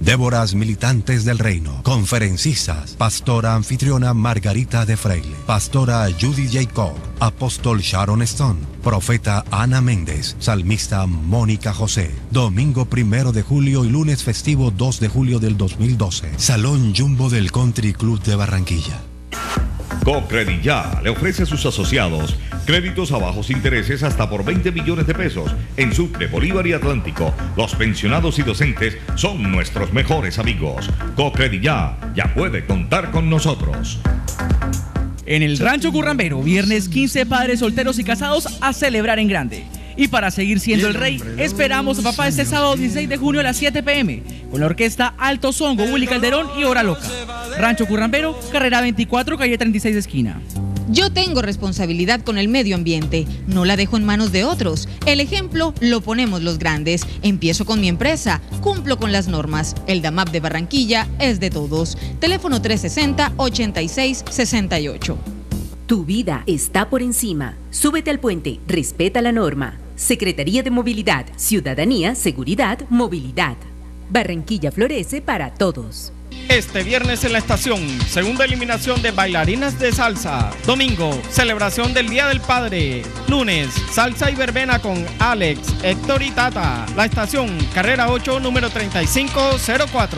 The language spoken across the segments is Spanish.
Déboras militantes del reino, conferencistas, pastora anfitriona Margarita de Freile, pastora Judy Jacob, apóstol Sharon Stone, profeta Ana Méndez, salmista Mónica José. Domingo 1 de julio y lunes festivo 2 de julio del 2012. Salón Jumbo del Country Club de Barranquilla. Cocredilla le ofrece a sus asociados créditos a bajos intereses hasta por 20 millones de pesos en Sucre, Bolívar y Atlántico. Los pensionados y docentes son nuestros mejores amigos. Cocredilla ya puede contar con nosotros. En el Rancho Currambero, viernes 15 padres solteros y casados a celebrar en grande. Y para seguir siendo el rey, esperamos a papá este sábado 16 de junio a las 7 p.m. con la orquesta Alto Songo, Willy Calderón y Hora Loca. Rancho Currambero, carrera 24, calle 36 esquina. Yo tengo responsabilidad con el medio ambiente, no la dejo en manos de otros. El ejemplo lo ponemos los grandes. Empiezo con mi empresa, cumplo con las normas. El DAMAP de Barranquilla es de todos. Teléfono 360-8668. Tu vida está por encima. Súbete al puente, respeta la norma. Secretaría de Movilidad, Ciudadanía, Seguridad, Movilidad. Barranquilla florece para todos. Este viernes en la estación, segunda eliminación de bailarinas de salsa. Domingo, celebración del Día del Padre. Lunes, salsa y verbena con Alex, Héctor y Tata. La estación, carrera 8, número 3504.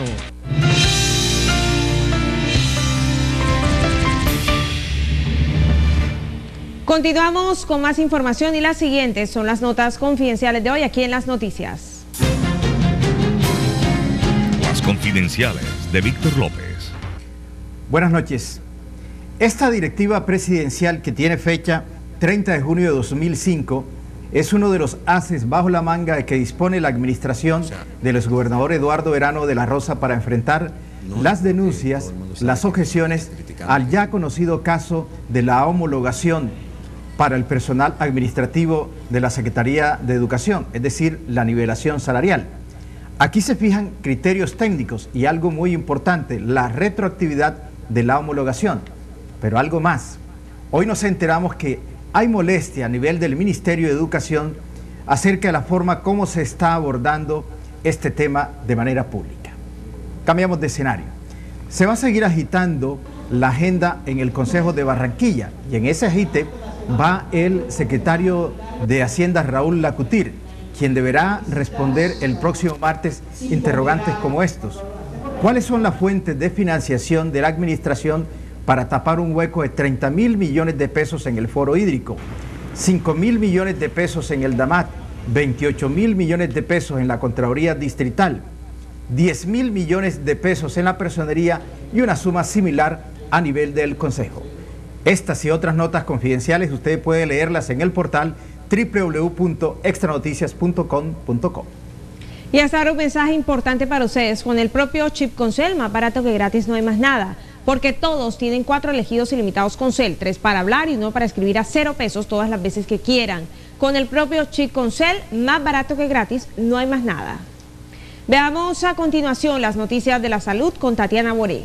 Continuamos con más información y las siguientes son las notas confidenciales de hoy aquí en Las Noticias. Las confidenciales de Víctor López. Buenas noches. Esta directiva presidencial que tiene fecha 30 de junio de 2005 es uno de los ases bajo la manga que dispone la administración del exgobernador Eduardo Verano de la Rosa para enfrentar las denuncias, las objeciones al ya conocido caso de la homologación para el personal administrativo de la Secretaría de Educación, es decir, la nivelación salarial. Aquí se fijan criterios técnicos y algo muy importante, la retroactividad de la homologación. Pero algo más, hoy nos enteramos que hay molestia a nivel del Ministerio de Educación acerca de la forma como se está abordando este tema de manera pública. Cambiamos de escenario. Se va a seguir agitando la agenda en el Consejo de Barranquilla y en ese agite va el secretario de Hacienda Raúl Lacutir, quien deberá responder el próximo martes interrogantes como estos. ¿Cuáles son las fuentes de financiación de la administración para tapar un hueco de 30.000 millones de pesos en el foro hídrico, 5.000 millones de pesos en el DAMAT, 28.000 millones de pesos en la Contraloría Distrital, 10.000 millones de pesos en la Personería y una suma similar a nivel del Consejo? Estas y otras notas confidenciales usted puede leerlas en el portal www.extranoticias.com.co. Y hasta ahora un mensaje importante para ustedes. Con el propio chip Concel, más barato que gratis no hay más nada. Porque todos tienen 4 elegidos ilimitados Concel, 3 para hablar y 1 para escribir a 0 pesos todas las veces que quieran. Con el propio chip Concel, más barato que gratis no hay más nada. Veamos a continuación las noticias de la salud con Tatiana Boré.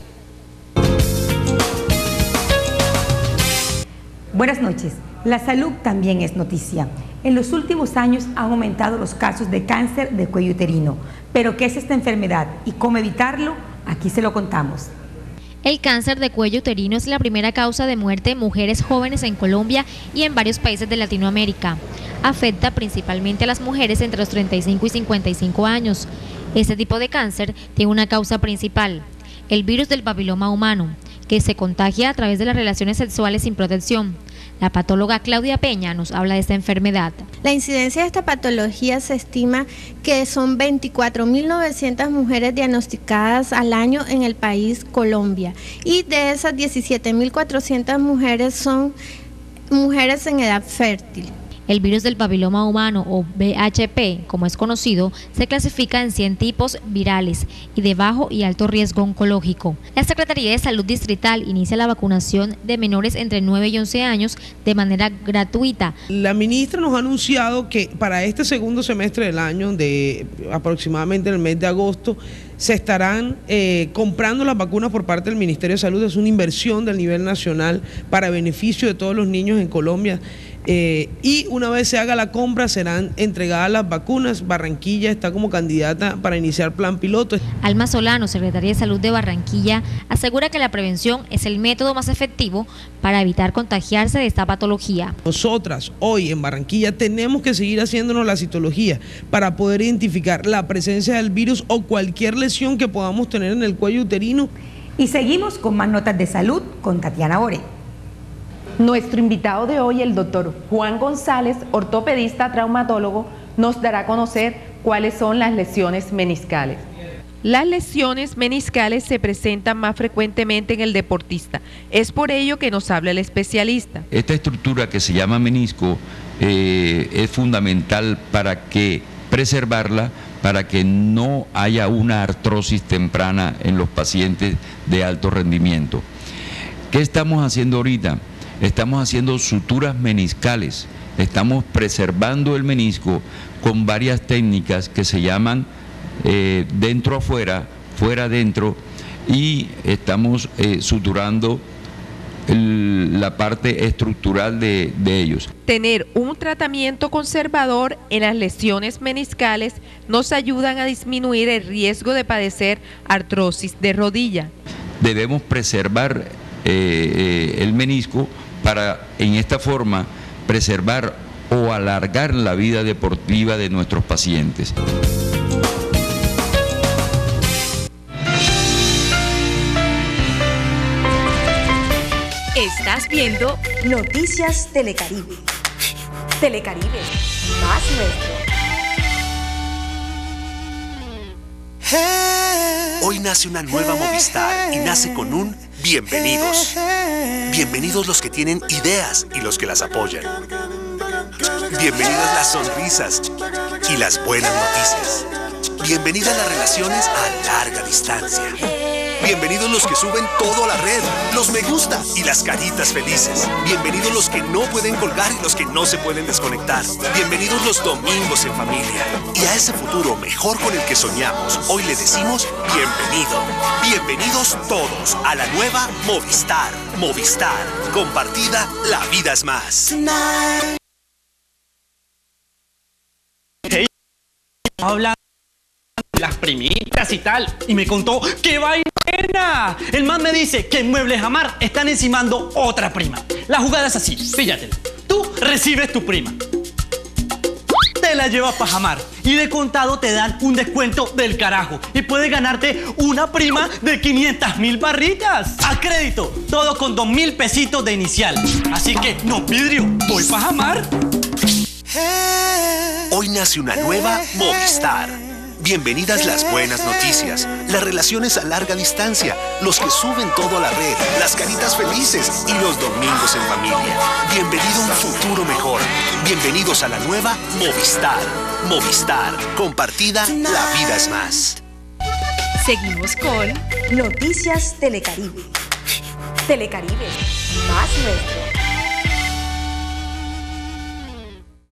Buenas noches. La salud también es noticia. En los últimos años han aumentado los casos de cáncer de cuello uterino. ¿Pero qué es esta enfermedad y cómo evitarlo? Aquí se lo contamos. El cáncer de cuello uterino es la primera causa de muerte de mujeres jóvenes en Colombia y en varios países de Latinoamérica. Afecta principalmente a las mujeres entre los 35 y 55 años. Este tipo de cáncer tiene una causa principal, el virus del papiloma humano, que se contagia a través de las relaciones sexuales sin protección. La patóloga Claudia Peña nos habla de esta enfermedad. La incidencia de esta patología se estima que son 24.900 mujeres diagnosticadas al año en el país Colombia, y de esas 17.400 mujeres son mujeres en edad fértil. El virus del papiloma humano, o VHP, como es conocido, se clasifica en 100 tipos virales y de bajo y alto riesgo oncológico. La Secretaría de Salud Distrital inicia la vacunación de menores entre 9 y 11 años de manera gratuita. La ministra nos ha anunciado que para este segundo semestre del año, de aproximadamente en el mes de agosto, se estarán comprando las vacunas por parte del Ministerio de Salud. Es una inversión del nivel nacional para beneficio de todos los niños en Colombia. Y una vez se haga la compra serán entregadas las vacunas. Barranquilla está como candidata para iniciar plan piloto. Alma Solano, secretaria de Salud de Barranquilla, asegura que la prevención es el método más efectivo para evitar contagiarse de esta patología. Nosotras hoy en Barranquilla tenemos que seguir haciéndonos la citología para poder identificar la presencia del virus o cualquier lesión que podamos tener en el cuello uterino. Y seguimos con más notas de salud con Tatiana Ore. Nuestro invitado de hoy, el doctor Juan González, ortopedista traumatólogo, nos dará a conocer cuáles son las lesiones meniscales. Las lesiones meniscales se presentan más frecuentemente en el deportista. Es por ello que nos habla el especialista. Esta estructura que se llama menisco es fundamental para preservarla, para que no haya una artrosis temprana en los pacientes de alto rendimiento. ¿Qué estamos haciendo ahorita? Estamos haciendo suturas meniscales, estamos preservando el menisco con varias técnicas que se llaman dentro afuera, fuera adentro, y estamos suturando la parte estructural de ellos. Tener un tratamiento conservador en las lesiones meniscales nos ayudan a disminuir el riesgo de padecer artrosis de rodilla. Debemos preservar el menisco para en esta forma preservar o alargar la vida deportiva de nuestros pacientes. Estás viendo Noticias Telecaribe. Telecaribe, más nuestro. Hoy nace una nueva Movistar y nace con un bienvenidos. Bienvenidos los que tienen ideas y los que las apoyan. Bienvenidas las sonrisas y las buenas noticias. Bienvenidas las relaciones a larga distancia. Bienvenidos los que suben todo a la red, los me gusta y las caritas felices. Bienvenidos los que no pueden colgar y los que no se pueden desconectar. Bienvenidos los domingos en familia. Y a ese futuro mejor con el que soñamos, hoy le decimos bienvenido. Bienvenidos todos a la nueva Movistar. Movistar, compartida, la vida es más. Hey, hablando de las primitas y tal, y me contó que vaina. El man me dice que en Muebles Amar están encimando otra prima. La jugada es así, fíjate. Tú recibes tu prima, te la llevas para Jamar y de contado te dan un descuento del carajo y puedes ganarte una prima de 500.000 barritas a crédito, todo con 2.000 pesitos de inicial. Así que no, Pidrio, voy para Jamar. Hoy nace una nueva Movistar. Bienvenidas las buenas noticias, las relaciones a larga distancia, los que suben todo a la red, las caritas felices y los domingos en familia. Bienvenido a un futuro mejor. Bienvenidos a la nueva Movistar. Movistar, compartida, la vida es más. Seguimos con Noticias Telecaribe. Telecaribe, más nuestro.